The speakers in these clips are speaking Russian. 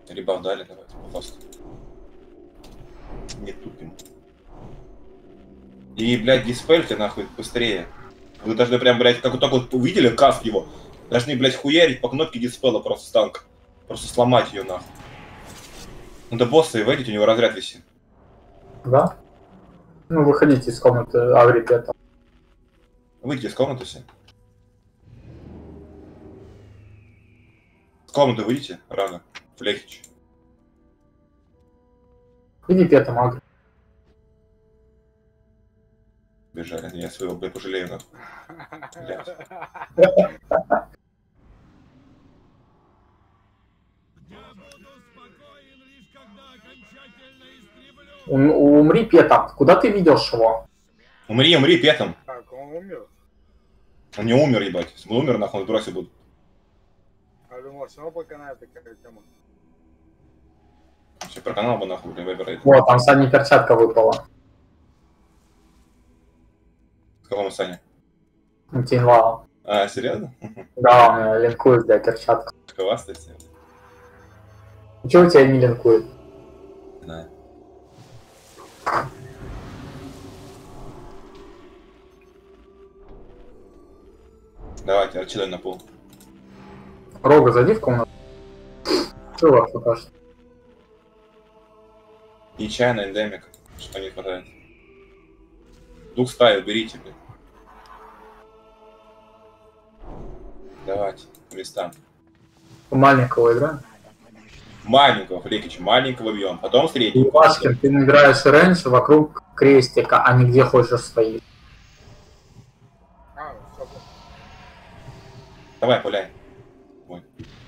Ребав дали, давайте, просто. Не тупим. И, блядь, диспельте нахуй быстрее. Вы должны прям, блядь, как вот так вот увидели каст его, должны, блядь, хуярить по кнопке диспела просто с танка. Просто сломать ее нахуй. Ну да босса и выйдите, у него разряд висит. Да? Ну, выходите из комнаты Агриппета. Выйдите из комнаты все. С комнаты выйдите, рано. Флехич. Иди петом, Агри. Бежали. Я своего, блядь, пожалею нахуй. Блядь. Умри петом. Куда ты ведешь его? Умри, умри, петом. Так, он умер. Он не умер, ебать. Если бы он умер, нахуй, он бросил бы. Я думал, все равно поканает такая тема. Все проканал бы нахуй, блин, выбирает. Вот, там Сане перчатка выпала. С какого Саня? Тинвал. А, серьезно? Да, у меня линкует, да, перчатка. Хвастайся. Чего у тебя не линкует? Не знаю. Давайте, арчидай на пол. Рога, зайди в комнату. Что вас пока что? Нечаянно эндемик. Что не хватает. Дух стаи уберите, блин. Давайте, по местам. Маленького игра. Маленького, Флекич, маленького бьем. Потом среднего. Пашкин, ты играешь рейндж вокруг крестика, а не где хочешь стоишь. А, все. Давай, пуляй. Ой.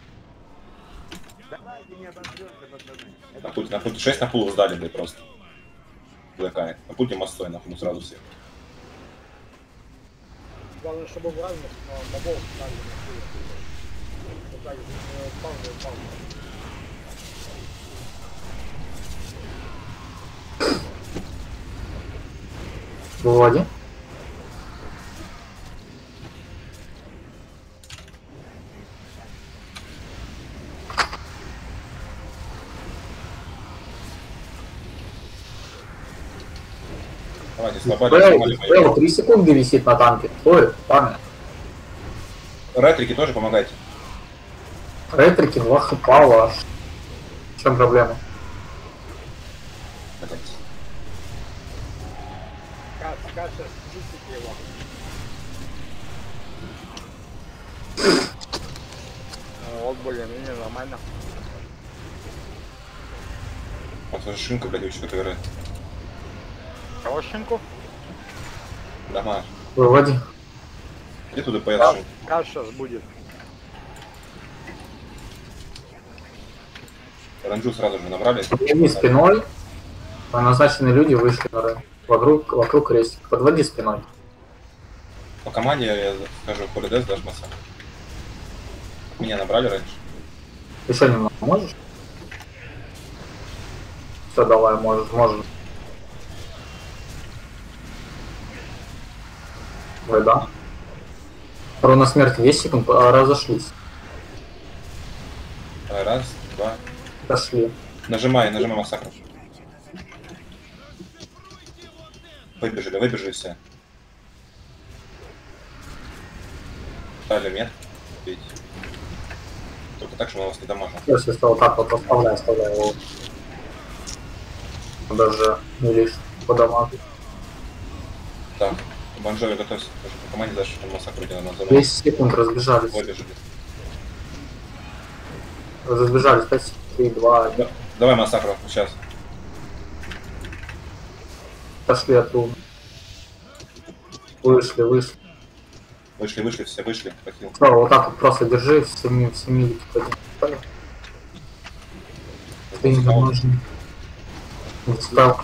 На пульте 6 на пул сдали, блядь, просто. Блэкай. На пульте мостой, нахуй, сразу все. Главное, чтобы в разных мобов ставили на хуй. Вот так, пауза. Выводи. Давайте, слабали. Бэл 3 секунды висит на танке. Ой, парни. Ретрики тоже помогайте. Ретрики 2 хп ваш. В чем проблема? Блядь. Каша, чистите его. Вот более-менее нормально. Вот уже шинка, блядь, еще кто играет. Крошенку? Дома. Выводи. Где туда поеду? Каша сейчас будет. Ранжу сразу же набрали. Подводи спиной. Назначенные люди вышли на рейндж. Вокруг крестика. Подводи спиной. По команде я скажу, полидес даже масса. Меня набрали раньше. Еще немного можешь? Все, давай, можешь. Ой, да. Руна смерти 10 секунд, разошлись. Раз, два. Дошли. Нажимай массакр. Выбежали все. Дали мет. Видите. Только так, чтобы он вас не дамажил. Если что, вот так вот оставляй его. Даже не лишь подамажить. Так, Бонжови готовься. Тоже по команде дальше массакр где надо. 10 секунд разбежались. Выбежали. Разбежались 5, 3, 2, 1. Давай массакр, сейчас. Пошли от руны. Вышли. Вышли, все вышли. Похил. Что, вот так вот просто держи, в 7 типа. Ты не нужен. Спел.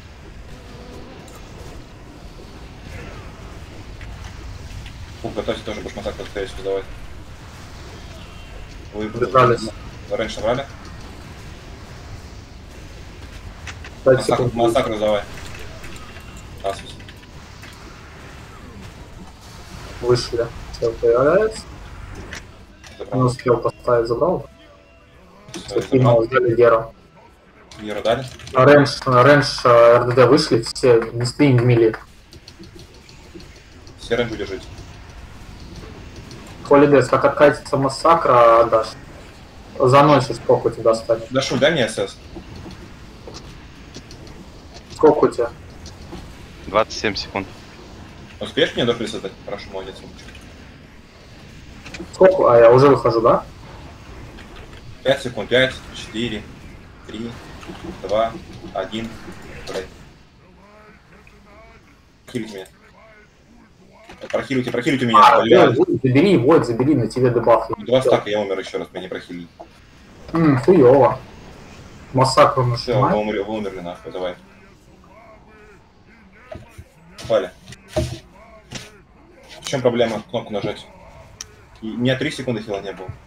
Готовься тоже, будешь массакр скорее всего сдавать. Вы Держались. раньше брали? 5 секунд. Массакр давай. Асус. Вышли. Все появляется. Не успел поставить, забрал. Всё, Финал взяли Геру. Геру дали? Рэндж, РДД вышли, все не стоим в мили. Серым будет жить. Холидес, как откатится массакра, отдашь. За ночь сколько у тебя останется? Да дай мне СС. Сколько у тебя? 27 секунд. Успеешь мне до плюса дать? Прошу, молодец. Сколько? А, я уже выхожу, да? 5 секунд. 5, 4, 3, 2, 1. Блядь. Прохилите меня. Прохилите меня, блядь. Забери, вот, забери, на тебе дебаф. 2 стака, я умер еще раз, меня не прохилили. Хуёво. Массакру Все, вы нажимай. умерли нахуй, давай. Спали. В чем проблема? Кнопку нажать. И у меня 3 секунды хила не было.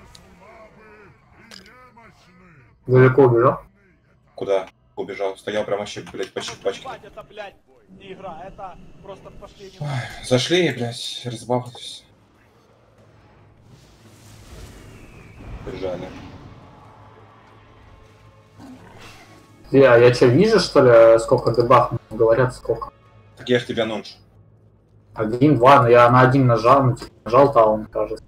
Далеко убежал? Куда? Убежал. Стоял прям вообще, блядь, почти в пачке. Ебать, это, блядь, не игра, это просто пошли. Зашли, блядь, разбавились. Бежали. Я что, вижу, что ли, сколько дебаф говорят, сколько? Так я ж тебя нонж. 1, 2, но я на 1 нажал, нажал таун, кажется.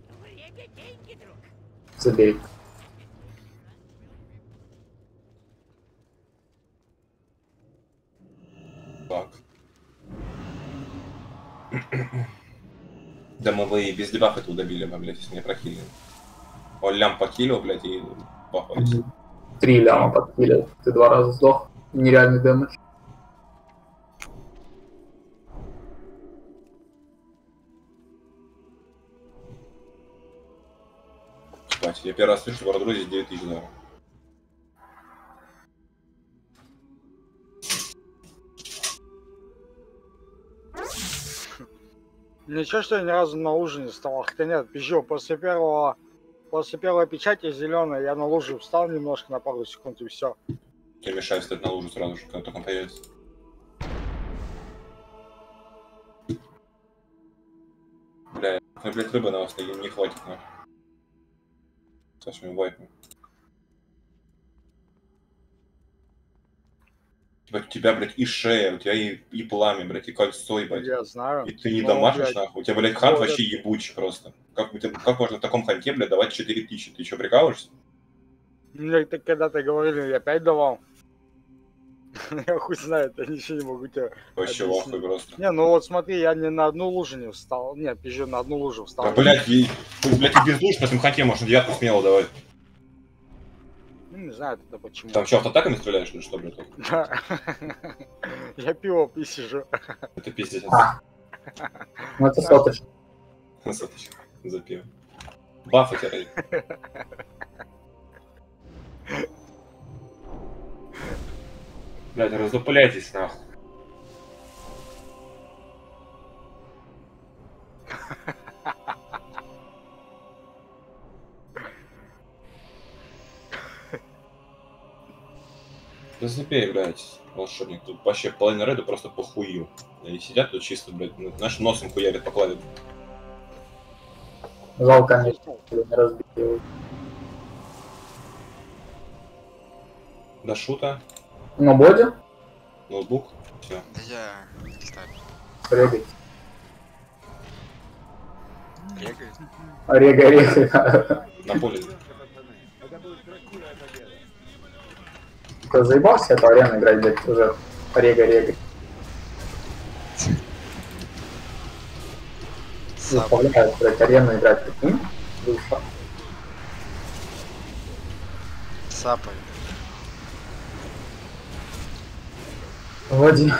Забей. Так. Да мы бы и без дебафа это добили бы, блядь, если не прохилили. Он лям покилил, блядь, и бафались. 3 ляма подкилил. Ты 2 раза сдох. Нереальный дэмэдж. Ебать, я первый раз слышу, что в Родрузе 9000 $. Ничего, что я ни разу на луже не вставал. Хотя нет, пизжу, после первой печати зеленой я на лужу встал немножко на пару секунд и все. Тебе мешает стать на лужу сразу же, когда только он появится. Бля, блядь, рыбы на вас не хватит, нахуй. Со своим вайпом. Типа, у тебя, блядь, и шея, у тебя и пламя, блядь, и кольцо, ебать. Я знаю. И ты не Ну, дамажишь, блядь. нахуй. У тебя, блядь, хант Вот вообще ебучий просто. Как можно в таком ханте, блядь, давать 4000? Ты что, прикалываешься? Мне так когда-то говорили, я 5 давал. Я хуй знает, я ничего не могу тебе Вообще объяснить. лохуй просто. Не, ну вот смотри, я не на одну лужу не встал. Не, пизжу, на одну лужу встал. Да, блядь, и без душ на этом ханте можно девятку смело давать. Ну, не знаю тогда почему. Там что, автоатаками стреляешь или что, блядь? Да. Я пиво писижу. Это пиздец. Ну это соточка. Соточка за пиво. Баф у тебя ради. Блядь, раздупляйтесь нахуй. Да забей, блядь, волшебник. Тут вообще половина реда просто похую. И сидят тут чисто, блядь, наш носом хуярят по клаве. Жалко, конечно, не разбил его. До шута, На боде? ноутбук, все. Да я летаю. Регай. Бегает. Регай. На поле. Ты заебался эту арену играть, блядь, уже. Регай. Заставляют, блядь, арену играть. Прикинь? Душа. Сапай. Влади.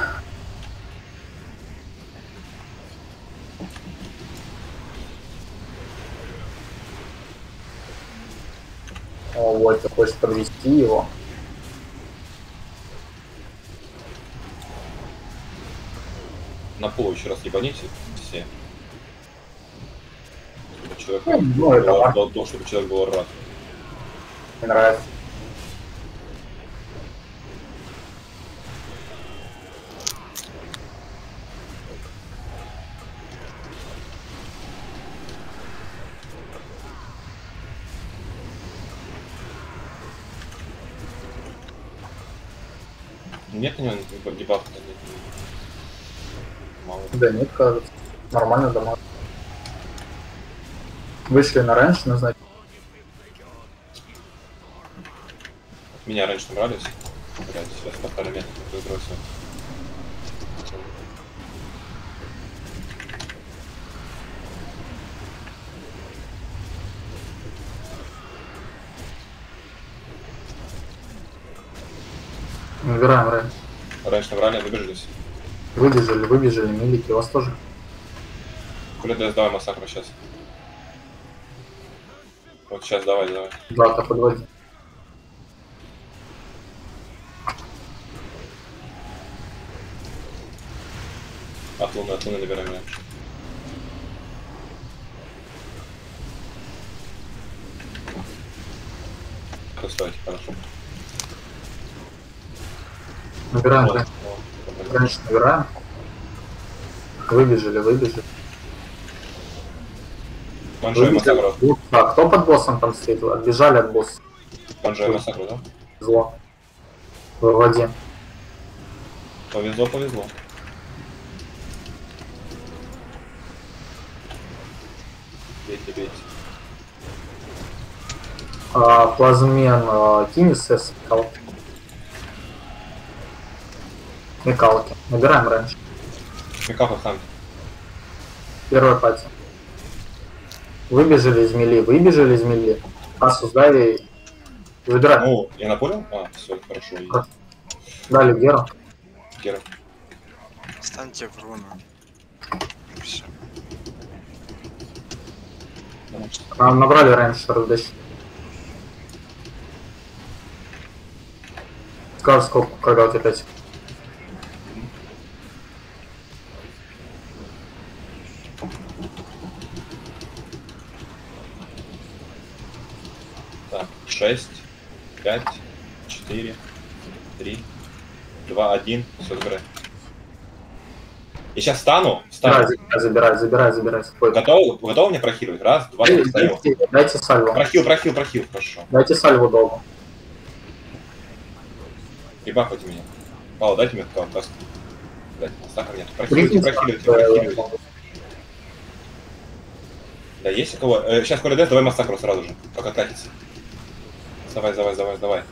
О, вот, ты хочешь подвести его. На пол еще раз ебаните все. Чтобы человек Ну, это ладно. чтобы человек был рад. Мне нравится. Нет у него дебафа-то нет. Мало. Да нет, кажется. Нормально дома. Вышли на раньше, назначить. Меня раньше набрались. Блядь, сейчас по второй метр выбросил. Набираем раньше. Раньше набрали, выбежались. Выбежали, милики, у вас тоже. Куда ДС, давай массакру сейчас. Вот сейчас, давай. Да, подводи. От луны набираем раньше. Стойте, хорошо. Набираем Вот. раньше. Раньше набираем. Выбежали. Банжой массакру. А кто под боссом там стоит? Отбежали от босса. Банжой массакру, да? Зло. Выводи. Повезло. Бейте. Плазмен Кинесес. Микалки. Набираем раньше. Микафа хан. Первая пати. Выбежали из мели. Асу сдали. Выбирай. Ну, я напорил? Все, хорошо. Дали Геру. Гера. Станьте в руну. Все. Набрали раньше РДЧ. Скажешь, сколько, когда у тебя 5. Так, 6, 5, 4, 3, 2, 1. Все, забирай. Я сейчас встану. Забирай. Спокойно. Готовы мне прохилить? Раз, два, три, встаю. Дайте сальву. Прохил, хорошо. Дайте сальву долго. Прибахайте меня. Павел, дайте мне каску. Блять, сахар нет. Прохиливайте. Да, есть у кого? Сейчас Коля ДС, давай массакру сразу же, пока катится. Давай.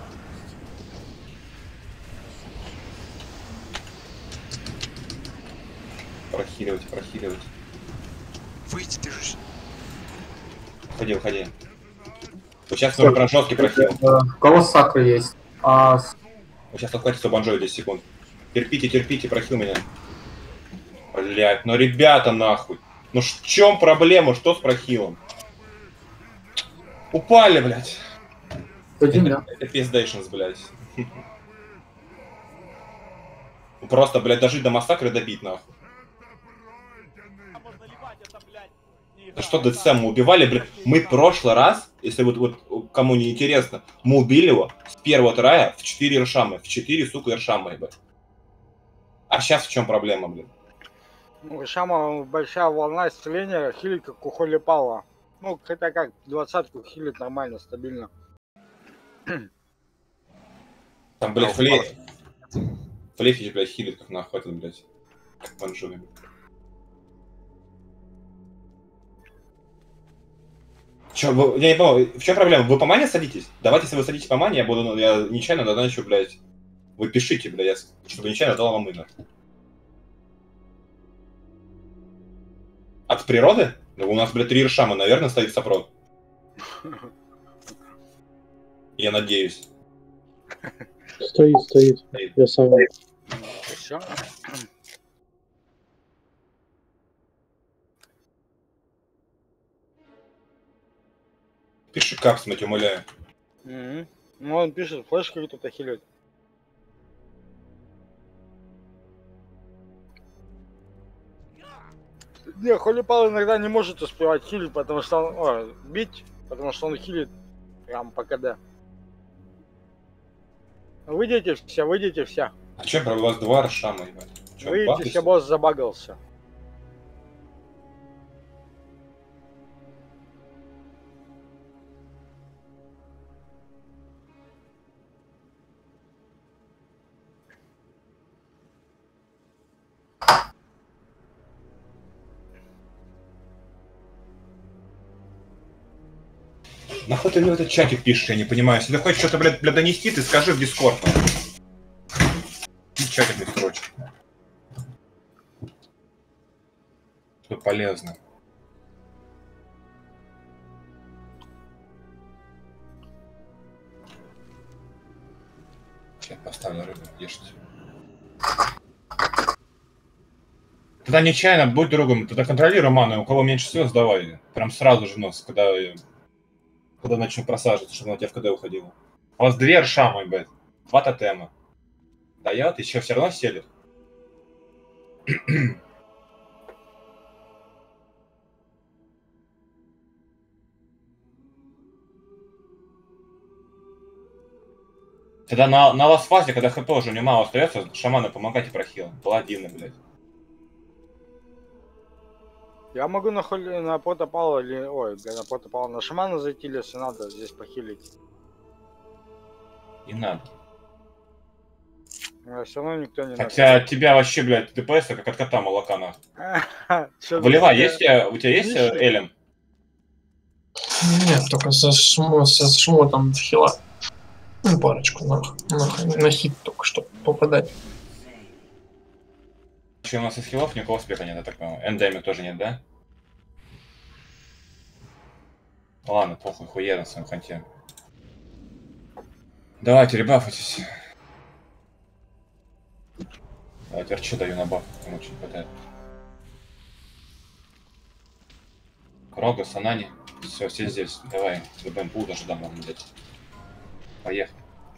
Прохиливайте. Выйди, ты же. Уходи. Вот сейчас нужно прям жесткий прохил. У кого сакры есть? Вот сейчас отхватится банжой 10 секунд. Терпите, прохил меня. Блять, ну ребята нахуй. Ну в чем проблема? Что с прохилом? Упали, блять. Это пиздейшнс, блять. Просто, блять, дожить до массакра и добить нахуй. Да что ДЦ мы убивали, блядь. Мы в прошлый раз, если вот кому не интересно, мы убили его с первого трая в 4 иршамы. В 4, сука, иршамы, ебать. А сейчас в чем проблема, блин? Ну, Шама большая волна исцеления, хилит как у Холи Пала. Ну, хотя как, 20-ку хилит нормально, стабильно. Там, блядь, Флефич, блядь, хилит как нахуй этот, блядь. Как банжуми. Чё, я не понял, в чем проблема? Вы по мане садитесь? Давайте, если вы садитесь по мане, я нечаянно доначу, блядь. Вы пишите, блядь, чтобы нечаянно дал вам имя. От природы? Да у нас, блядь, 3 иршама, наверное, стоит сопрот. Я надеюсь. Стоит. Я сам. Все. Пиши капс, мать, умоляю. Ну, он пишет, флешки кто-то хилит. Не, Холипал иногда не может успевать хилить, потому что он... бить, потому что он хилит прям по КД. Выйдите все. А чё, у вас 2 иршама, ебать? Чё, Выйдите бахайся? все, босс забагался. Нахуй ты мне в этот чатик пишешь, я не понимаю. Если ты хочешь что-то, блядь, донести, ты скажи в Дискорд. И чатик мне строчек. Что полезно. Сейчас поставлю рыбу, ешьте. Тогда нечаянно будь другом, тогда контролируй ману, у кого меньше всего сдавай. Прям сразу же нос, когда начну просаживаться, чтобы на тебя в КД уходило. У вас 2 РШ, мой бэт. 2 тотема. Стоят, еще все равно селят. Тогда на лас-фазе, когда хп уже не мало остается, шаманы помогайте прохилам. Паладины, блядь. Я могу на протопала или... Ой, на протопала, на шамана зайти, если надо, здесь похилить. Не надо. Все равно никто не Хотя тебя вообще, блядь, ДПС как от кота молока, нахуй. Выливай, у тебя есть Элем? Нет, только со шмотом хила. Ну, парочку на хит только, чтобы попадать. Еще у нас из хилов никакого спека нет, я так понимаю. Эндемик тоже нет, да? Ладно, похуй, хуя на своем ханте. Давайте, ребафайтесь. Давайте, арчи даю на баф, кому что-то хватает. Рога, Санани. Все здесь. Давай, БМПУ даже дам вам дать. Поехали.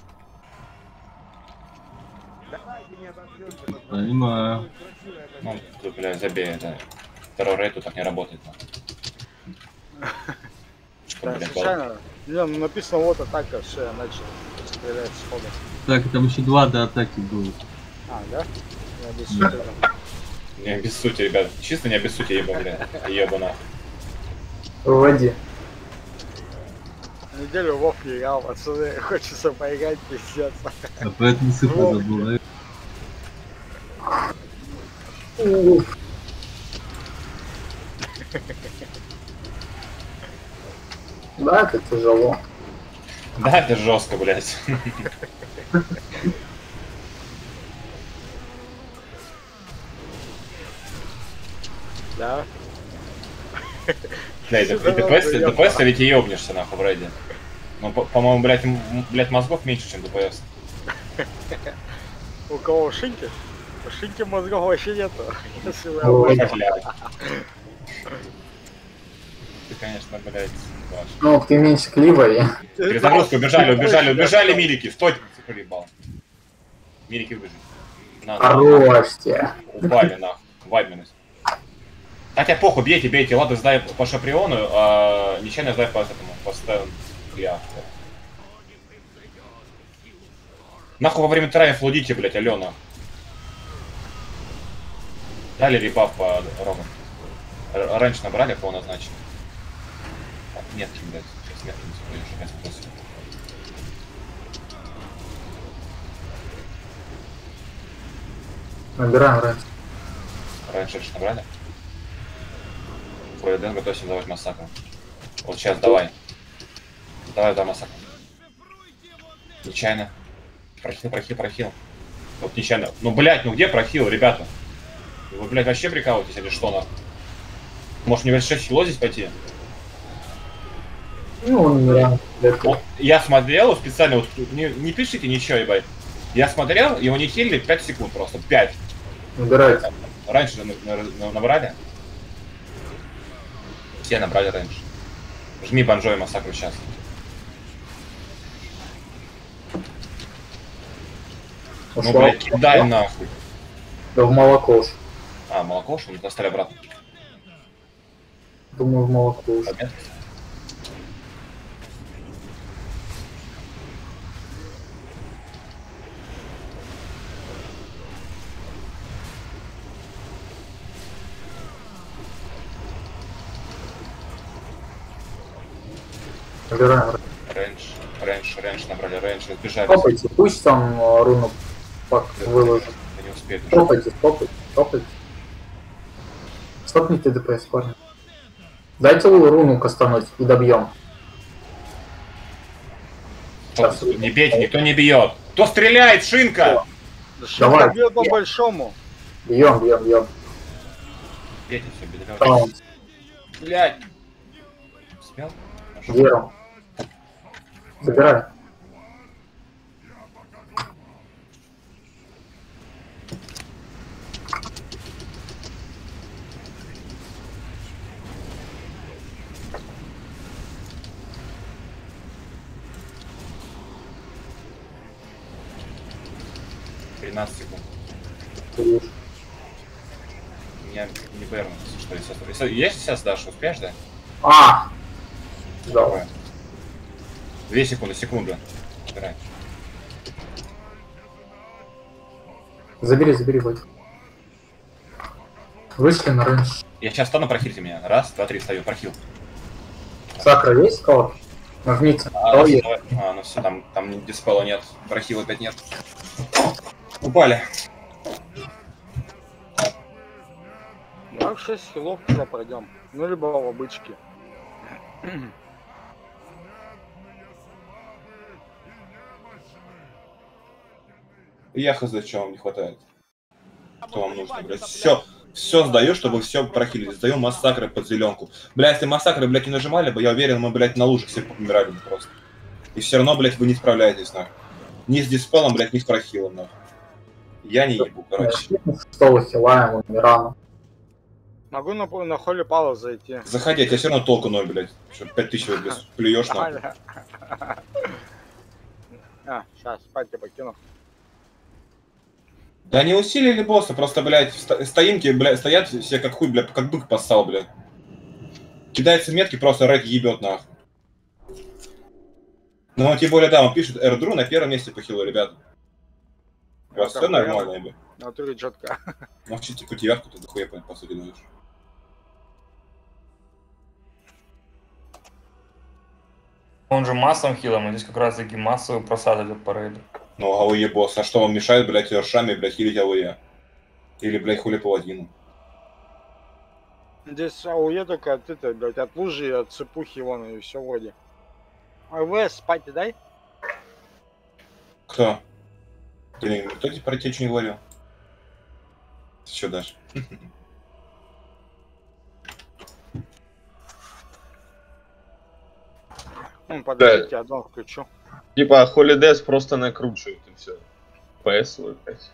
Понимаю. Ну, тут, бля, забей это. Второй рейту так не работает. Что, блядь, случайно. Не, ну написано вот атака, все, я начал стрелять сходу. Так, там еще 2 до атаки будет. А, да? Я без сути. Не обессудьте, ребят. Чисто не обессудьте, ебаная. Ебана. Выводи. Неделю Вов не играл, пацаны, хочется поиграть, пиздец. А поэтому сыпа забыл, Уф. Да, это тяжело. Да, это жестко, блядь. Да. Да, и ДПС ведь и ёбнешься, нахуй, в рейде. Ну, по-моему, блядь, мозгов меньше, чем ДПС. У кого шинки? У шинки мозгов вообще нету. Если вы Блядь. Ты, конечно, блядь, ваш. Ну, ты меньше кливай. Перезагрузка, убежали милики. Стойте, цифры ебал. Милики убежали. Хорошьте. Упали, нахуй. Вайбменность. Хотя похуй, бейте, ладно, сдай по шаприону, а нечаянно сдай по этому, по стену. Нахуй во время траев лудите, блядь, Алена. Дали ребаф по рогам. Раньше набрали, кого назначили. Метки, блядь, сейчас метки не споешь, Набираем раньше. Раньше набрали? Дэн, готовься давать массакр. Вот сейчас, давай. Давай массакр. Нечаянно. Прохил. Вот нечаянно. Ну, блядь, ну где прохил, ребята? Вы, блядь, вообще прикалываетесь или что, нахуй? Может, мне 6 хило здесь пойти? Ну, он реально. Вот, я смотрел специально, вот, не пишите ничего, ебать. Я смотрел, его не хилили 5 секунд просто, 5. Набирайте. Раньше набрали? Все набрали раньше. Жми банжой массакру сейчас. Ну, блядь, кидай нахуй. Да в молоко уж. А, молоко, что ли? Достали обратно. Думаю, в молоко уж. Побед. Набираем. Рейндж набрали, рейндж, разбежались. Топайте, пусть там руну выложит. Да не успеет уже. Топайте. Стопните ДПС, парни. Дайте руну кастануть и добьем. Сейчас. Не бейте, никто не бьет. Кто стреляет, Шинка? Да что Давай. бьет по большому? Бьем, бьем, бьем. Бейте все, бедра. Там, Блядь. Смел? Веру. Забирай. — 13 секунд. Меня не Берн, что если сейчас дашь, успеешь, да? А! Давай. 2 секунды, секунда. Убирай. Забери, забери, Вадик. Вышли на рейндж. Я сейчас встану, прохильте меня. Раз, два, три, встаю, прохил. Сакра есть кого? Нажмите. Ну все, там диспела нет, прохила опять нет. Упали. Так, 6 хилов туда пройдем. Ну, либо в обычке. Я хз, что вам не хватает. Что вам нужно, блядь? Все сдаю, чтобы все прохилили. Сдаю массакры под зеленку. Бля, если массакры, блядь, не нажимали бы, я уверен, мы, блядь, на лужах все помирали бы просто. И все равно, блядь, вы не справляетесь, нахуй. Ни с диспелом, блядь, ни с прохилом, нахуй. Я не ебу, короче. Что хилаем, рано. Могу на холли пала зайти. Заходи, а тебе все равно толку 0, блядь. Что 5000 блядь, плюешь, нахуй. А, сейчас, спать я покину. Да не усилили босса, просто, блядь, стоимки, блядь, стоят все как хуй, блядь, как бык поссал, блядь. Кидается метки, просто рэк ебет, нахуй. Ну, тем более, да, он пишет, Эрдру на первом месте по хилу, ребят. У вас все нормально, ебать? В натуре четко. Молчите, по девятку ты дохуя, по сути, даешь. Он же массовым хилом, и здесь как раз таки массовый просад идет по рейду. Ну, АОЕ босс, а что вам мешает, блядь, ершами, блядь, хилить АОЕ? Или, блядь, хули паладину? Здесь АУЕ только от этой, блядь, от лужи и от цепухи вон, и все вроде. АВС спать дай? Кто? Кто тебе про течь не говорил? Ты что дашь? Ну, подождите, одно включу. Типа Холидес просто накручивает и все. ПС опять.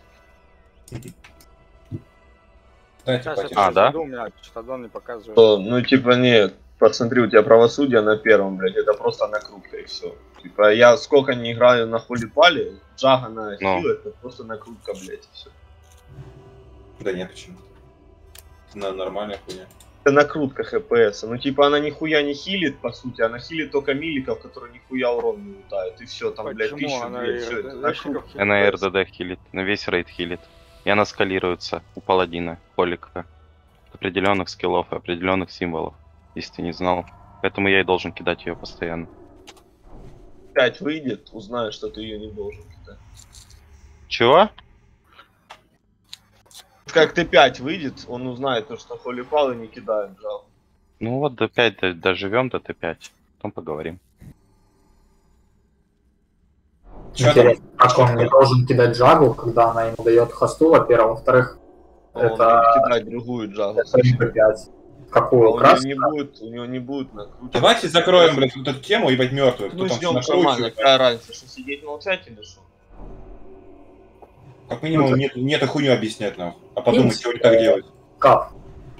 Дайте Сейчас потише. я да? зайду, у меня что-то аддон не показывает. То, ну типа нет, посмотри, у тебя правосудие на первом, блядь, это просто накрутка и все. Типа я сколько не играю на Холипале, Джага на хил, это просто накрутка, блядь, и все. Да нет, почему? Это нормальная хуйня. Это накрутка ХПС. Ну типа она нихуя не хилит, по сути, она хилит только миликов, которые нихуя урон не лутают. И все, там, блядь, Почему 1000, она блядь, все это накрутка. На РДД хилит, на весь рейд хилит. И она скалируется у паладина, холика. Определенных скиллов и определенных символов, если ты не знал. Поэтому я и должен кидать ее постоянно. 5 выйдет, узнаю, что ты ее не должен кидать. Чего? Как Т5 выйдет, он узнает то, что Холипал и не кидает Джагу. Ну вот до 5 доживем до Т5. Потом поговорим. Чё там? Интересно, как он не должен кидать Джагу, когда она ему дает хосту, во-первых, во-вторых, Он это будет кидать другую Джагу. МП5. Какую? У Красную? него не будет накручивать. Давайте закроем, блядь, вот эту тему, ебать, мертвую. Кто Ну там ждем накручивает? шамана, какая разница, что сидеть молчать или что? Как минимум, нет хуйню объяснять, нахуй. А подумать, что не так делать. Как?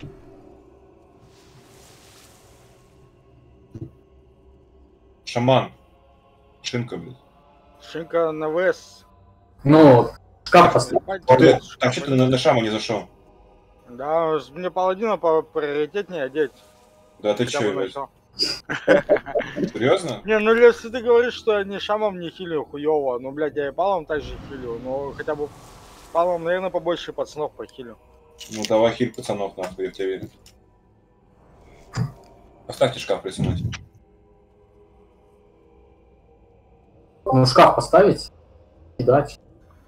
Шаман. Шинка, блядь. Шинка на ВС. Ну, шкаф поставь. Так что ты на шаму не зашел? Да, мне паладина по приоритетнее одеть. Да ты Хотя чё, бы блядь? начал. Серьезно? Не, ну если ты говоришь, что я ни шамом не хилю хуёво, ну, блядь, я и палом также хилю, но хотя бы палом, наверное, побольше пацанов похилю. Ну давай хиль пацанов, нахуй, я в тебя верю. Поставьте шкаф присунуть. Ну, шкаф поставить? Кидать.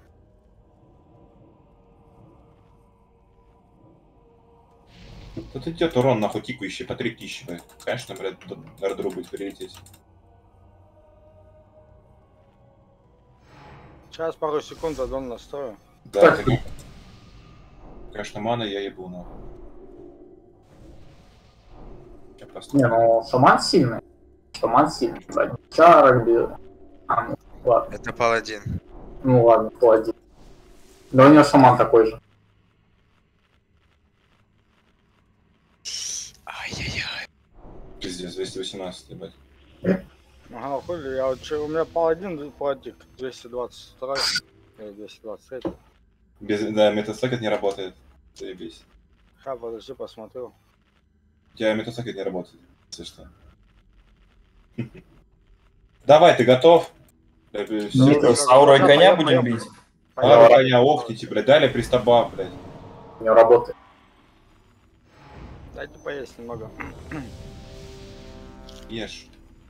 Тут идет урон, нахуй, тикающий по 3000, блядь. Конечно, блядь, тут Эрдру будет прилететь. Сейчас пару секунд аддон настрою. Да, ты... Конечно, мана я ебу, нахуй. Я просто... Не, ну шаман сильный. Шаман сильный, да. Чарок бьет. А, ну, ладно. Это паладин. Ну ладно, паладин. Да у него шаман такой же. Ай-яй-яй. Пиздец, 218, ебать. Ага, хули, я вот, у меня паладин платик 222 или 223. Без... Да, метасокет не работает. Заебись. Ха, подожди, посмотрю. У тебя метасокет не работает, если что. Давай, ты готов? Что, с аурой коня будем бить? Аура коня, офните, блядь, дали пристаба, блядь. У него работает. Дайте поесть немного. Ешь.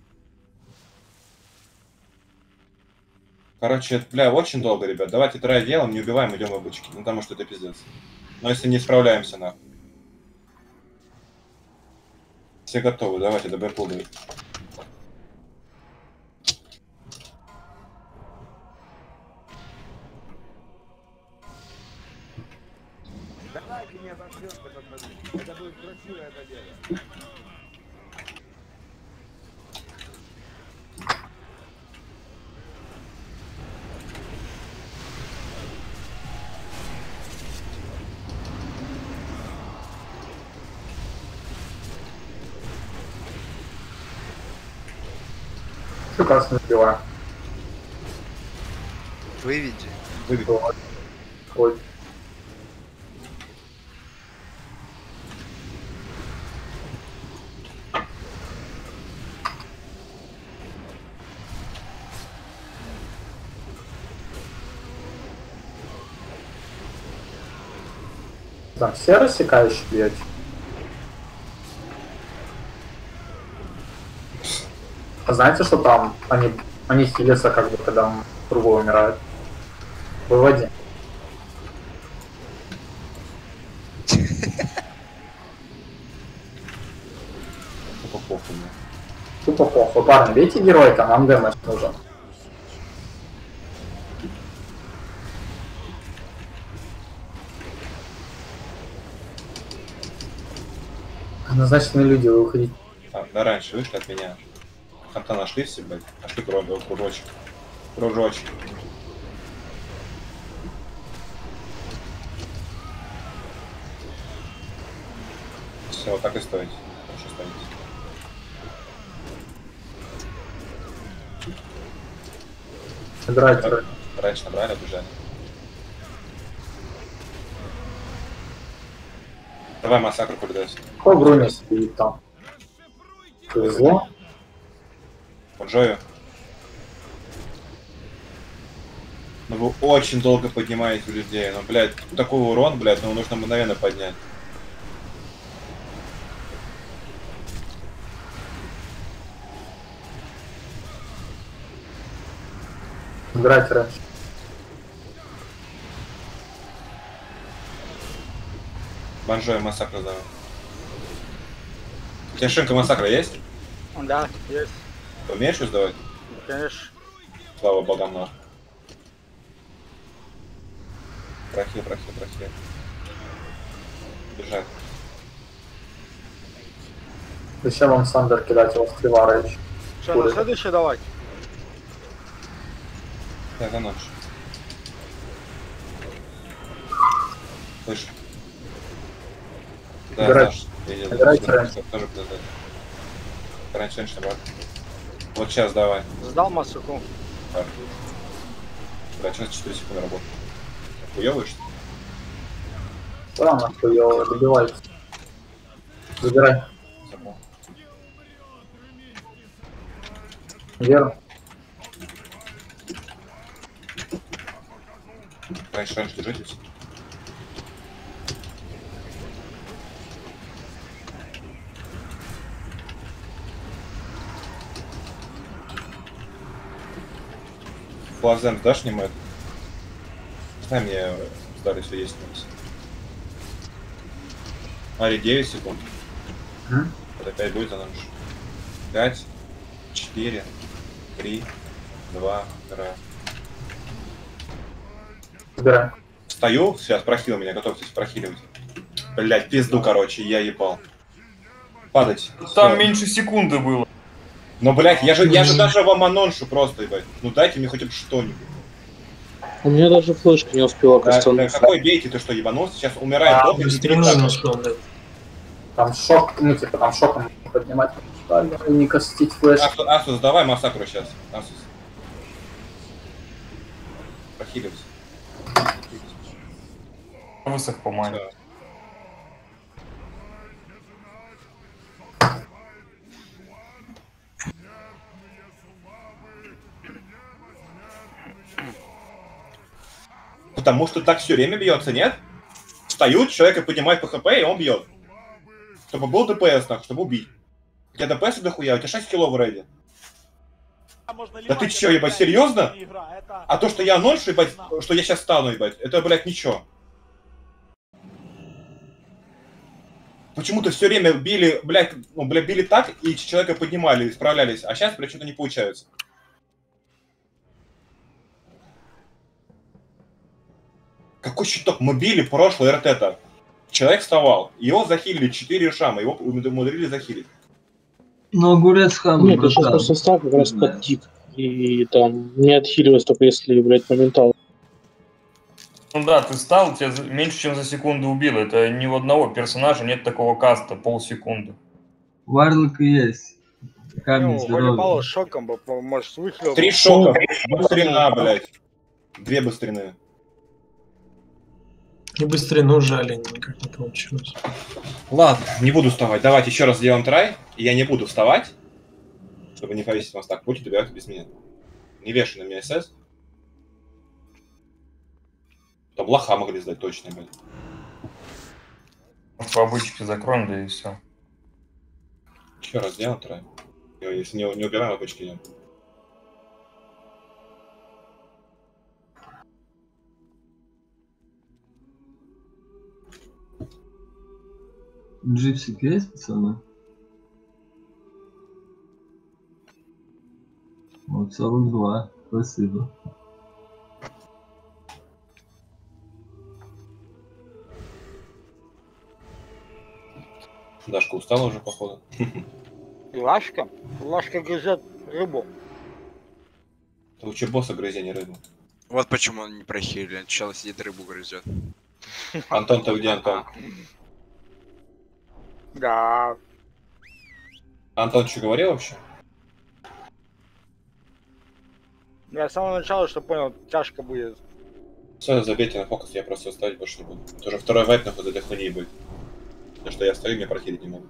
Короче, бля, очень долго, ребят. Давайте трай делаем, не убиваем, идем в обычки. Ну, потому что это пиздец. Но если не справляемся, нахуй. Все готовы, давайте, до БПЛ дают. Давайте не обосрётся, это будет красивое это дело. Прекрасно успеваю. Выведи. Ой. Там все рассекающие бьете? А знаете, что там они хилятся, как бы, когда другой умирает? Выводи. Тупо похуй. Тупо похуй. Парни, бейте героика, нам дэмэдж нужен. Однозначно люди, вы уходите. А, да раньше вышли от меня. Там-то нашли все, блядь. Нашли кружочек. Кружочек. Все, вот так и стоите. Хорошо стоите. Играйте. Раньше набрали, обижали. Давай массакр кульдайся. Какой броня стоит там? Повезло. Джою. Ну вы очень долго поднимаете людей. Ну, блядь, такой урон, блядь, ну нужно мгновенно поднять. Играйте раньше. Банжой массакр давай. У тебя шинка массакра есть? Да, есть. Ты умеешь ее сдавать? Конечно. Слава богам, нахуй. Прохи. Бежать. Зачем вам Сандер кидать его в Криварыч? Что, на следующий давать? Да, за ночь. Слышь. Да, Играть. Играйте раньше. Тоже подождать. Раньше, брат. Вот сейчас давай. Сдал массаку. Да, сейчас 4 секунды работает. Хуёвый, что ли? Странно, хуёво, добивайте. Забирай. Забыл. Верно. Раньше держитесь. Плазем дашь нему это? Дай мне старый, все есть у нас. Ари, 9 секунд. Это 5 будет, она же. 5, 4, 3, 2, 1. Убирай. Стою, сейчас прохил меня, готовьтесь прохиливать. Блять, пизду, короче, я ебал. Падать. Там Всё. меньше секунды было. Но, блять, я же даже вам аноншу просто, ебать. Ну дайте мне хотя бы что-нибудь. У меня даже флешка не успела Да, костануться. какой бейте, ты что, ебанулся? Сейчас умирает топ, Быстрее не успел, блядь. Там шок, ну типа там шоком поднимать. И не кастить флеш. Асус, давай массакру сейчас. Асус. Прохиливайся. Высох по мане. Всё. Потому что так все время бьется, нет? Встают, человека поднимает по хп, и он бьет. Чтобы был ДПС, нахуй, чтобы убить. У тебя ДПС дохуя, у тебя 6 килов в рейде. Да ты чё, ебать, серьезно? А то, что я аноншу, ебать, что я сейчас стану, ебать, это, блядь, ничего. Почему-то все время били, блядь, ну, блядь, били так, и человека поднимали, справлялись, а сейчас, блядь, что-то не получается. Какой щиток? Мы били прошлый РТ-то. Человек вставал, его захилили 4 шама, его умудрили захилить. Ну, огурец хам, Нет, я сейчас просто стал как раз под тик. И там не отхиливаюсь, только если, блядь, моментально. Ну да, ты стал, тебя меньше чем за секунду убил. Это ни у одного персонажа нет такого каста, полсекунды. Варлок и есть. Камень Ну, здоровья. волейбол с шоком бы, может, выхлёбал. 3 шока, быстрина, блядь. 2 быстрины. И быстрее, но жали, никак не получилось. Ладно, не буду вставать. Давайте еще раз сделаем трай. И я не буду вставать, чтобы не повесить вас так. Будете добивать без меня. Не вешай на меня СС. Там лоха могли сдать точно, блядь. Может, по обычке закроем, да и все. Еще раз сделаем трай. Если не убираем, обычки идем. Джипсик есть, пацаны? Вот 42. Спасибо. Дашка устала уже, походу. Лашка? Лашка грызет рыбу. Это у Чебоса грызение рыбы. Вот почему он не прохилен. Чел сидит, рыбу грызет. Антон, ты где, Антон? Да. Антон что говорил вообще? Я с самого начала, что понял, тяжко будет. Все, забейте на фокус, я просто ставить больше не буду. Это уже второй вайп, нахуй, за этой хуйней будет. Потому что я стою, меня прохилить не могу.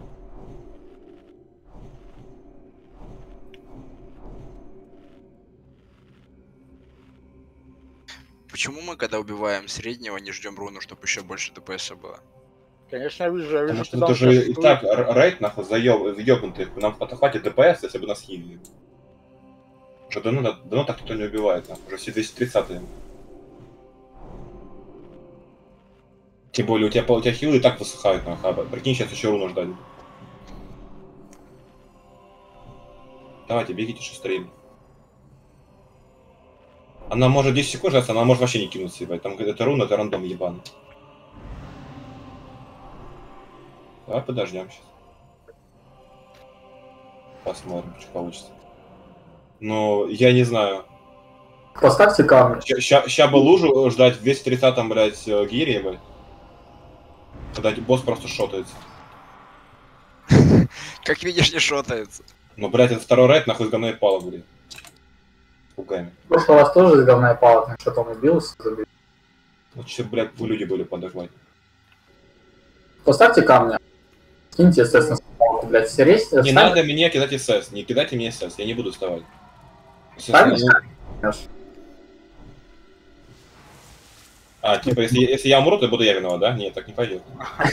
Почему мы, когда убиваем среднего, не ждем руну, чтобы еще больше ДПС было? Конечно, я вижу, Потому что это же и так рейд, нахуй, заебнутый. Нам хватит ДПС, если бы нас хилили. Уже давно так никто не убивает, нахуй. Уже все 230-е. Тем более у тебя хилы и так высыхают, нахуй. Прикинь, сейчас еще руну ждать. Давайте, бегите шустрее. Она может 10 секунд ждать, она может вообще не кинуться, ебать. Там это руна, это рандом ебаный. Давай подождем сейчас. Посмотрим, что получится. Но я не знаю. Поставьте камни. Ща бы лужу ждать в 230-м, блядь, гире, блядь. Когда босс просто шотается. Как видишь, не шотается. Ну, блядь, это второй рейд, нахуй, с говной пала, блядь. Пугами. Просто у вас тоже из говна палок, на что-то он убился. Ну, че, блядь, вы люди были подохвать. Поставьте камни. Киньте, естественно, палку, блядь, сересть. Не надо мне кидать СС, не кидайте мне СС, я не буду вставать. А, типа, если я умру, то буду я виноват, да? Нет, так не пойдет.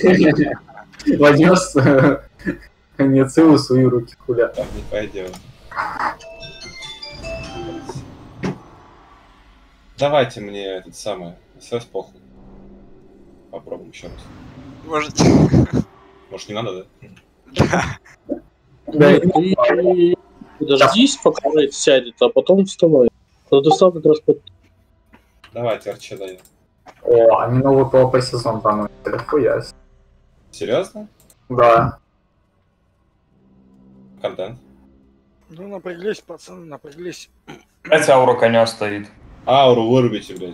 Возьмешь не целую свои руки, хуля. Так не пойдет. Давайте мне этот самый СС похуй. Попробуем еще раз. Можете. Может, не надо, Да. Подождись, пока рейд сядет, а потом вставай. Когда ты встал как раз под... Давайте, Арчи, дай. О, они новый PvP сезон там. Хуя. Серьезно? Да. Контент. Ну, напряглись, пацаны, напряглись. Опять аура коня стоит. Ауру вырубите, блядь.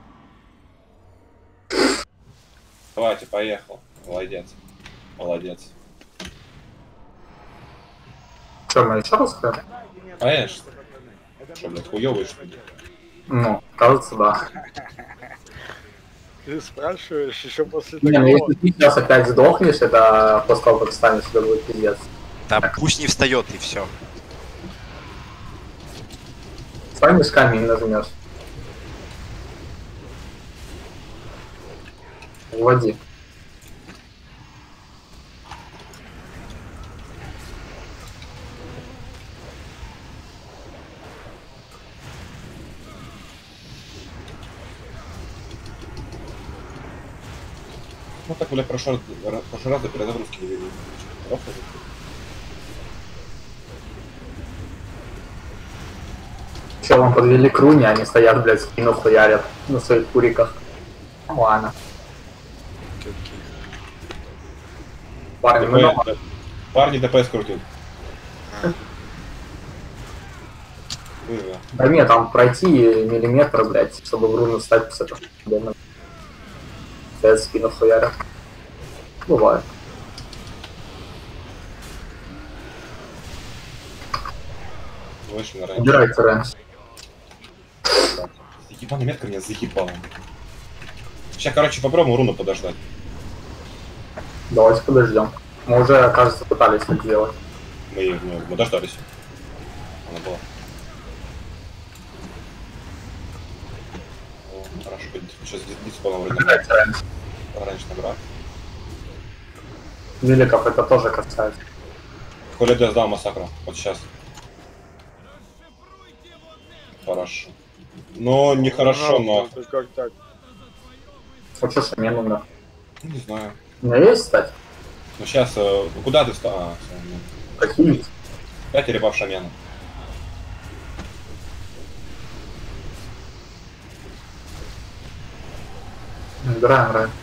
Давайте, поехал. Молодец. Молодец. Что, мы еще раз хотим? Конечно. Что, блядь, хуёвый, что ли? Ну, кажется, да. Ты спрашиваешь еще после Не, ну такого? если ты сейчас опять сдохнешь, это после того, как встанешь, это будет пиздец. Да пусть не встает и все. Встанешь, камень нажмешь. Уводи. Ну так, блядь, прошлый раз до перезагрузки не видел. Че, вам подвели круни, они стоят, блядь, спину хуярят на своих куриках. Ладно. Парни, мы дома. Парни ДПС крутят. Вызови. Да нет, там пройти миллиметр, блядь, чтобы в руну встать с этого. Стоят спину хуярят. Бывает. Вышли на раньше. Убирайте раньше. Ебаная метка меня заебала. Сейчас, короче, попробуем руну подождать. Давайте подождем. Мы уже, кажется, пытались так сделать. Мы дождались. Она была. О, хорошо, сейчас диспона вроде Убирайте раньше. раньше набрал. Великов это тоже касается. Холидес сдал массакру. Вот сейчас. Хорошо. Но нехорошо, но... Это как так? Хочешь шамену, да? Не знаю. У меня есть, кстати? Ну сейчас, куда ты стал? А, какие? 5 ребав шамена. Убираем раньше.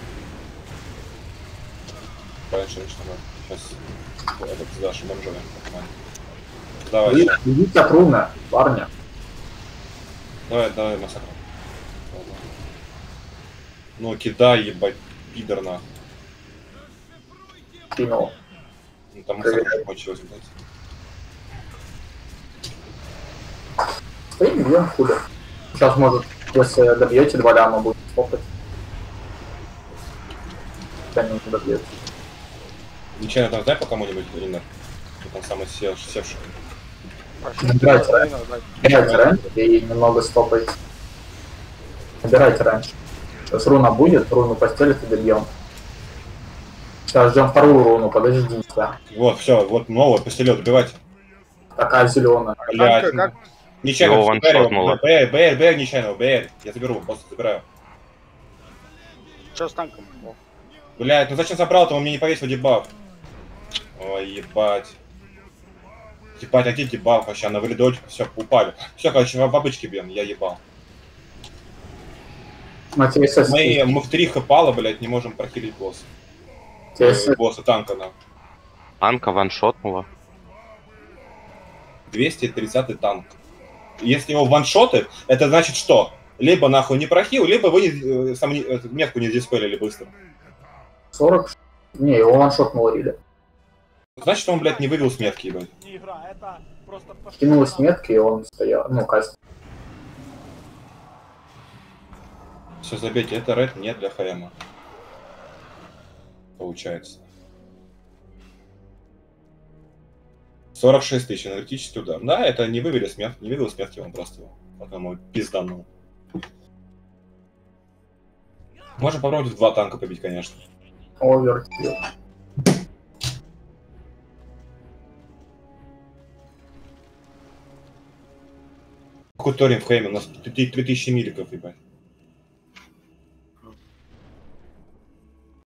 Раньше начнем. Сейчас этот сдашь бомжове. Давай. Идите от руны, парни. Давай, массакр. Ну, кидай, ебать, пидор нахуй. Кинул. Ну, там массакр закончилась, блядь. Стоим, бьем хули. Сейчас, может, если добьете 2 ляма, будет стопать. Хотя не добьете. Нечаянно там, дай по кому-нибудь, Ринер. Кто там самый севший. Набирайте раньше. Набирайте раньше и немного стопайте. Набирайте раньше. Сейчас руна будет, руну постелит и добьем. Сейчас ждем вторую руну, подождите. Вот, все, вот новую постелил, добивайте. Такая зеленая. Блядь. Как? Нечаянно, Его ваншотнуло. БР нечаянно, БР. Я заберу, просто забираю. Что с танком? О. Блядь, ну зачем забрал-то, он мне не повесил дебаф. Ой, ебать. Ебать, а где дебаф вообще? Она вылидочка, все, упали. Все, короче, в обычке бьем, я ебал. Мы в 3 хэпала, блядь, не можем прохилить босса. Босса танка, да. Анка ваншотнула. 230-й танк. Если его ваншоты, это значит что? Либо нахуй не прохил, либо вы метку не диспелили быстро. 40? Не, его ваншотнул Риля. Значит, он, блядь, не вывел с метки, ебать. Кинулась метки, и он стоял, ну, каст. Все, забейте, это ред не для ХМа. Получается. 46 тысяч энергетический удар. Да, это не вывели смерть, не вывел смерти, он просто его потом пизданул. Можно попробовать в 2 танка побить, конечно. Оверкилл. Какой Торин в Хейме? У нас 3000 миликов, ебать.